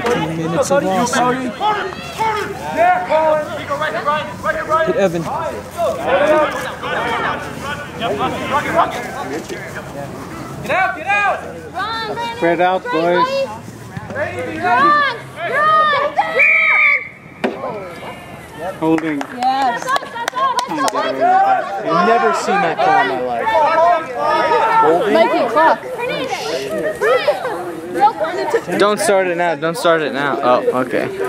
14 minutes of loss. Hit Evan. Get out, get out! Run, spread out, boys. Run! Run! Holding. Yes. I've never seen that call in my life. Holding? Make it clock. Don't start it now. Don't start it now. Oh, okay. He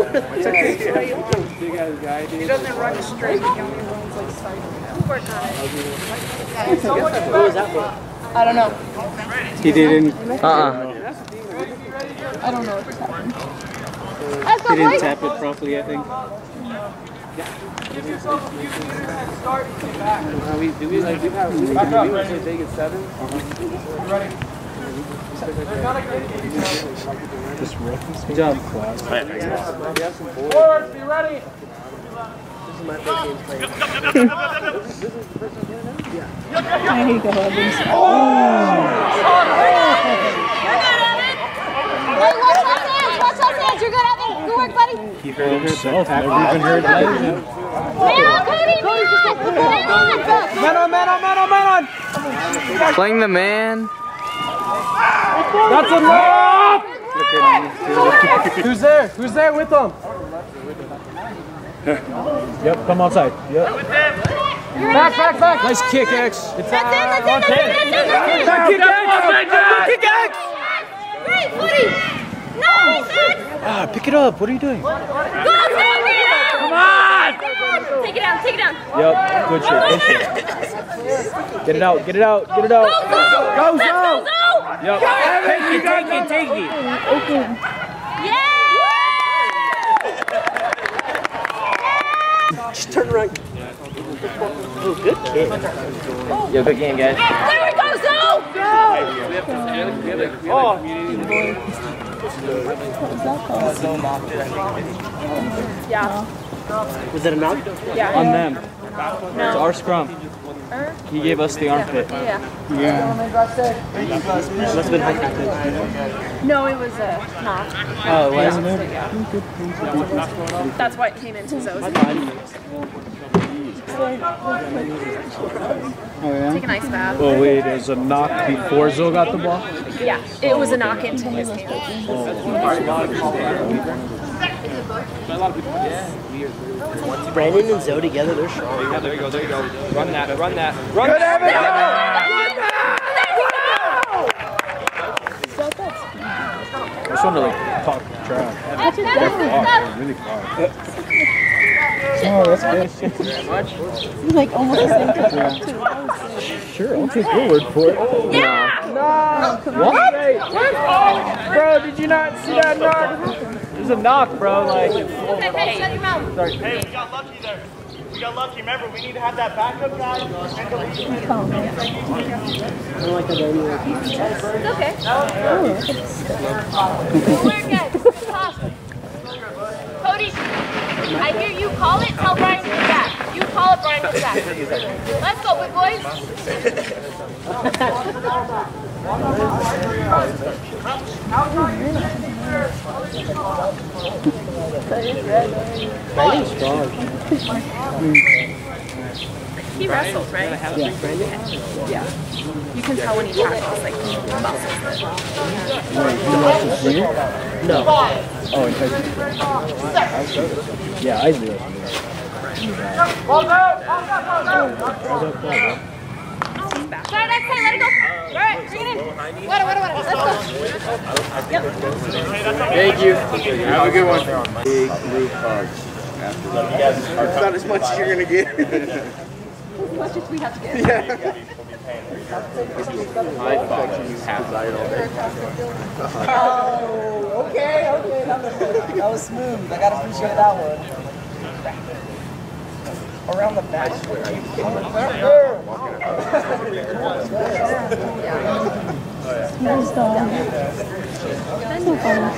doesn't run straight, he only runs like side. Work on it. Who was that for? I don't know. He didn't. I don't know what just happened. He didn't tap it properly, I think. Give yourself a few minutes and start and get back. Back up, ready? Big at 7. Ready? They're gonna get Good job. forward, be ready. There you go, Evans. Oh! Hey, watch those hands! Watch those hands! You're good, Evan! Good work, buddy! He hurt himself. Never even heard that. Man on, Cody! Man on! Man on! Playing the man. That's enough! Who's there? Who's there with them? Yep, come outside. Yep. Back! Nice kick, X. That's it! Kick X! Great, buddy! Nice, Ed! Ah, pick it up. What are you doing? Go, Xavier! Come on! Take it down. Yep, good shit. Get it out. Go, Zo! Yep. Take it. Yeah! Just turn right. Oh, good kick. Yo, good game, guys. There we go, Zo! Yeah. Was it a knock? Yeah. On them. It's our scrum. He gave us the armpit. Yeah. Must have been high. No, it was a knock. Oh, it was? That's why it came into Zoe's. Oh, yeah? Take a nice bath. Oh, wait, it was a knock before Zoe got the ball? Yeah, it was a knock into his game. Brandon and Zoe together, they're strong. Yeah, there you go. Run that. Good, Evan! I just want to, like, talk trash. They're really far. Oh, that's good. He's like almost the same Sure, I'll take your word for it. What? Bro, did you not see that knock? It was a knock, bro. Like. Hey, shut your mouth. Hey, we got lucky there. We got lucky. Remember, we need to have that backup guy. It's okay. We're good. Cody, I hear you call it, tell Brian to get back. You call it, Brian goes back. Let's go, big boys. Brandon's strong. He wrestles, right? Yeah. You can tell when he practices, like, No. Oh, in high school. Yeah, I do. Sorry, next time, let it go. All right, bring it in. Water. Let's go. Yep. Thank you. Have a good one. Big group hug. It's not as much as you're going to get. As much as we have to get. Oh, okay. That was smooth. I gotta appreciate that one. Around the back. Nice dog. So funny.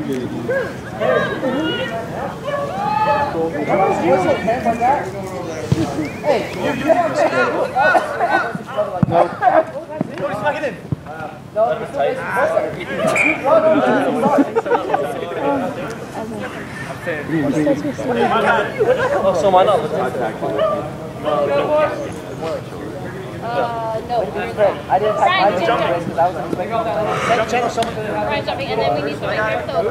What's it, hands like that? So why not? No. I didn't Brian, jump because I was expecting Brian jumping, and then we need somebody here. So.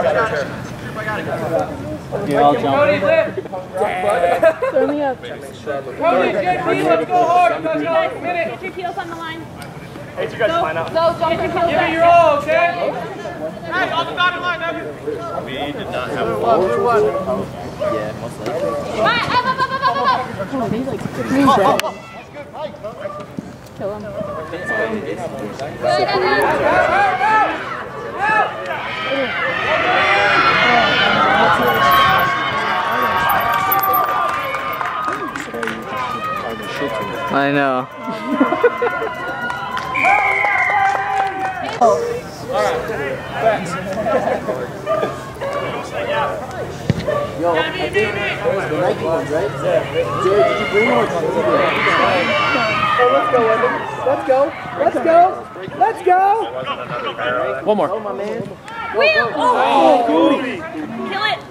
Yeah, I'll jump. Throw me up. Cody, JP, let's go hard. Get your heels on the line. Hey, you guys find out. Go, jump your heels. Give it your all, okay? Hey, on the dotted line, Evan. We did not have a Yeah, most likely. Right, up. Oh, he's like green bread. Kill him. Good, Evan. I know. Yo, I think the Nike ones, right? Jared, did you bring them or did you bring them? Let's go. One more. Oh, my man. Wheel. Oh, Cody. Kill it.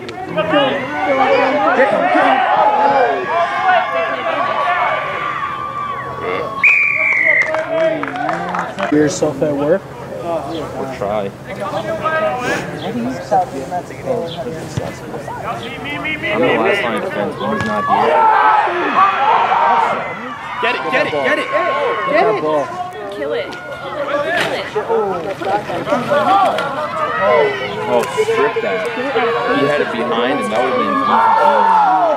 Yourself at work? We'll try. I think he's South Vietnam. I'm the last line of defense. He's not here. Get it, get it, get it! Kill it. Kill it. Oh, strip that. He had it behind and that would have been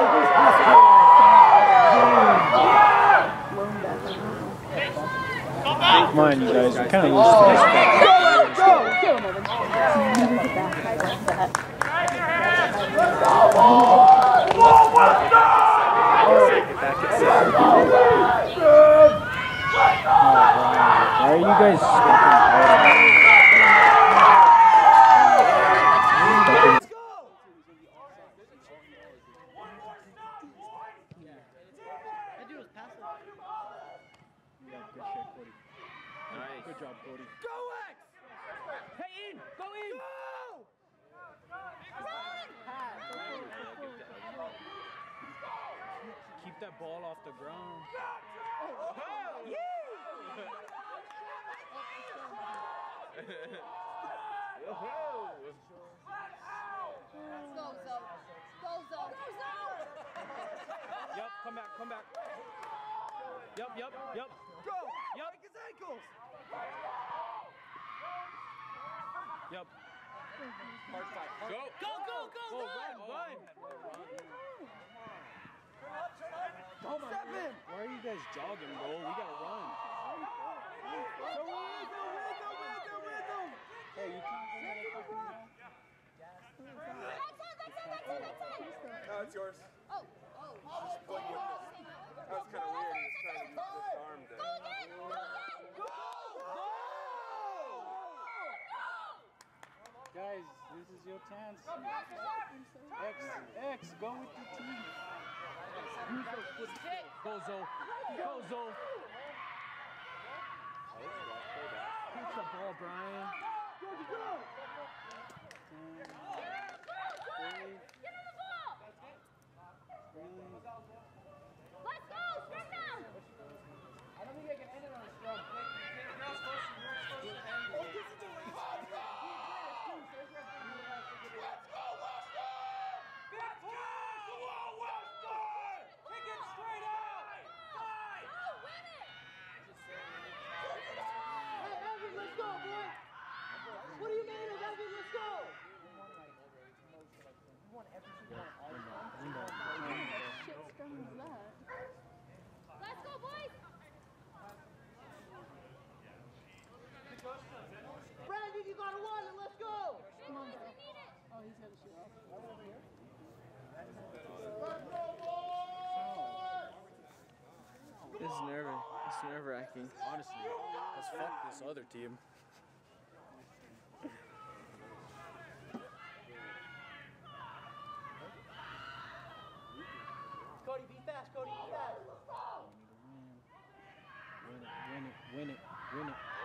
Come on, you guys. We're kind of used to this. Kill him, Evan. Why are you guys stepping Good job, Cody. Go, X. Hey, in. Go in. Keep that ball off the ground. Yep, come back, come back. Yep. Go! Yep. Break his ankles! Yep. Hard fight. Go, run! Step in! Why are you guys jogging, bro? We gotta run. Hey, you can't bring that fucking down. That's yours. Oh. That was kind of weird. He was trying to disarm them. Guys, this is your chance. X, go with the team. Go, Zo. Catch the ball, Brian. Let's go. Strip down. I don't think I can end it on a scrum. Let's go, boys. Brandon, you gotta run and let's go! Come on, bro. Oh, he's got to shoot off. This is nerve-wracking. Honestly, let's fuck this other team. Go, Cody, be fast, Cody, be fast. Win it, win it, win it, win it.